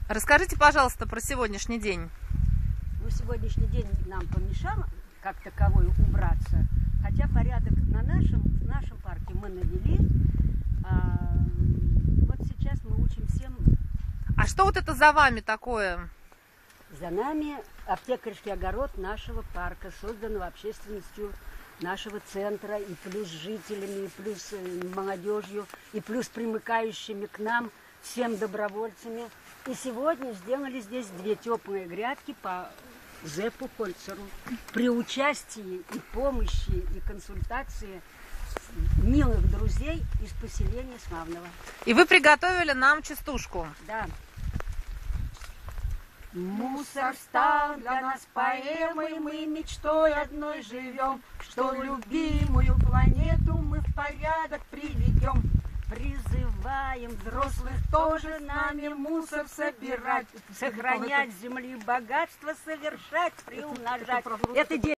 Расскажите, пожалуйста, про сегодняшний день. Ну, сегодняшний день нам помешал как таковой убраться, хотя порядок в нашем парке мы навели. Вот сейчас мы учим всем. А что вот это за вами такое? За нами аптекарский огород нашего парка, созданного общественностью нашего центра, и плюс жителями, и плюс молодежью, и плюс примыкающими к нам всем добровольцами. И сегодня сделали здесь 2 теплые грядки по ЗЭПу Хольцеру при участии и помощи, и консультации милых друзей из поселения Славного. И вы приготовили нам частушку. Да. Мусор стал для нас поэмой, мы мечтой одной живем, что любимую планету мы в порядок приведем. Призываем взрослых тоже нами мусор собирать, сохранять земли богатство, совершать, приумножать. Это